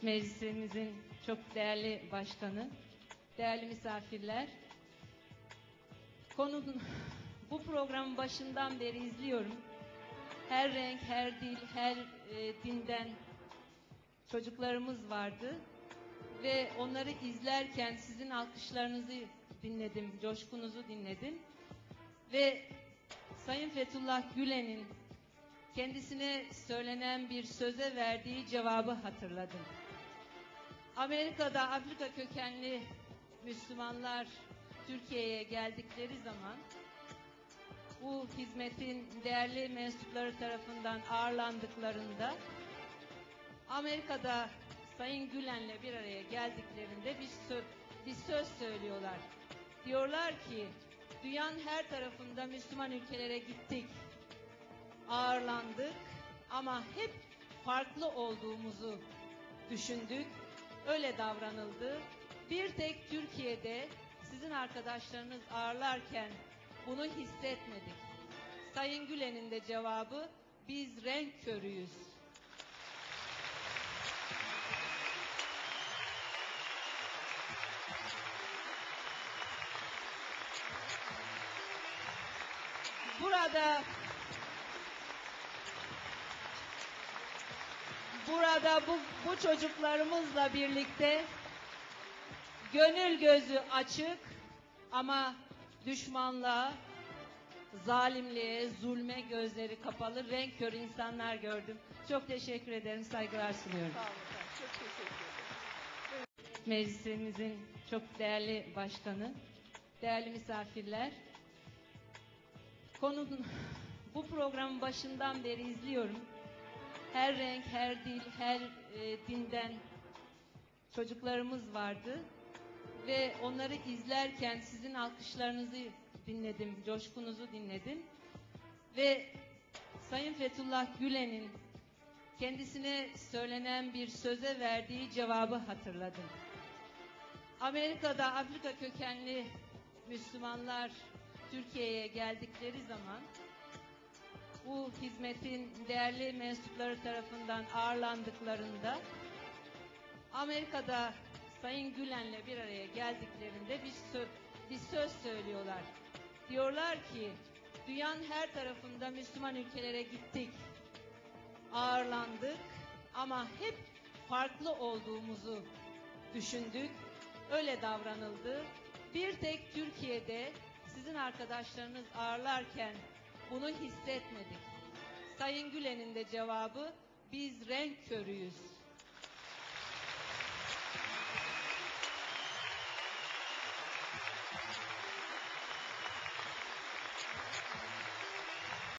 Meclisimizin çok değerli başkanı, değerli misafirler, bu programın başından beri izliyorum. Her renk, her dil, her dinden çocuklarımız vardı ve onları izlerken sizin alkışlarınızı dinledim, coşkunuzu dinledim ve Sayın Fethullah Gülen'in kendisine söylenen bir söze verdiği cevabı hatırladım. Amerika'da Afrika kökenli Müslümanlar Türkiye'ye geldikleri zaman bu hizmetin değerli mensupları tarafından ağırlandıklarında Amerika'da Sayın Gülen'le bir araya geldiklerinde bir söz söylüyorlar. Diyorlar ki dünyanın her tarafında Müslüman ülkelere gittik, ağırlandık ama hep farklı olduğumuzu düşündük, öyle davranıldı. Bir tek Türkiye'de sizin arkadaşlarınız ağırlarken bunu hissetmedik. Sayın Gülen'in de cevabı, biz renk körüyüz. Burada bu çocuklarımızla birlikte gönül gözü açık ama düşmanlığa, zalimliğe, zulme gözleri kapalı, renk körü insanlar gördüm. Çok teşekkür ederim, saygılar sunuyorum. Sağ olun efendim, çok teşekkür ederim. Meclisimizin çok değerli başkanı, değerli misafirler, bu programın başından beri izliyorum. Her renk, her dil, her dinden çocuklarımız vardı ve onları izlerken sizin alkışlarınızı dinledim, coşkunuzu dinledim ve Sayın Fethullah Gülen'in kendisine söylenen bir söze verdiği cevabı hatırladım. Amerika'da Afrika kökenli Müslümanlar Türkiye'ye geldikleri zaman bu hizmetin değerli mensupları tarafından ağırlandıklarında Amerika'da Sayın Gülen'le bir araya geldiklerinde bir söz söylüyorlar. Diyorlar ki dünyanın her tarafında Müslüman ülkelere gittik, ağırlandık ama hep farklı olduğumuzu düşündük, öyle davranıldı. Bir tek Türkiye'de sizin arkadaşlarınız ağırlarken bunu hissetmedik. Sayın Gülen'in de cevabı, biz renk körüyüz.